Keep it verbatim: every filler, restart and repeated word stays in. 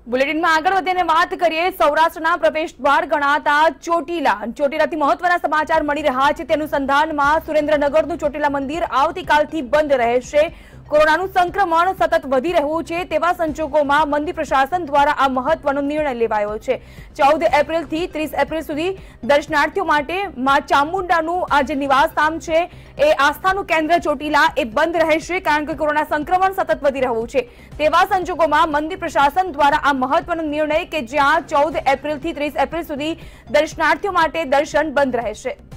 Bulletin में आगळ વધીને વાત કરીએ સૌરાષ્ટ્રના પ્રવેશ દ્વાર ગણાતા ચોટીલા ચોટીલાથી મહત્વના સમાચાર મળી રહ્યા છે। તે અનુસંધાનમાં સુરેન્દ્રનગરનું ચોટીલા મંદિર આવતીકાલથી બંધ રહેશે। કોરોનાનું સંક્રમણ સતત વધી રહ્યું છે તેવા સંજોગોમાં મંદિર પ્રશાસન દ્વારા આ મહત્વનો નિર્ણય લેવાયો છે। ચૌદ એપ્રિલથી ત્રીસ એપ્રિલ સુધી દર્શનાર્થીઓ માટે મા ચામુંડાનું આ જે નિવાસસ્થાન છે એ આસ્થાનું કેન્દ્ર ચોટીલા એ બંધ રહેશે કારણ કે કોરોના સંક્રમણ સતત વધી રહ્યું છે। તેવા સંજોગોમાં મંદિર પ્રશાસન દ્વારા આ મહત્વનો નિર્ણય કે જ્યાં ચૌદ એપ્રિલથી ત્રીસ એપ્રિલ સુધી દર્શનાર્થીઓ માટે દર્શન બંધ રહેશે।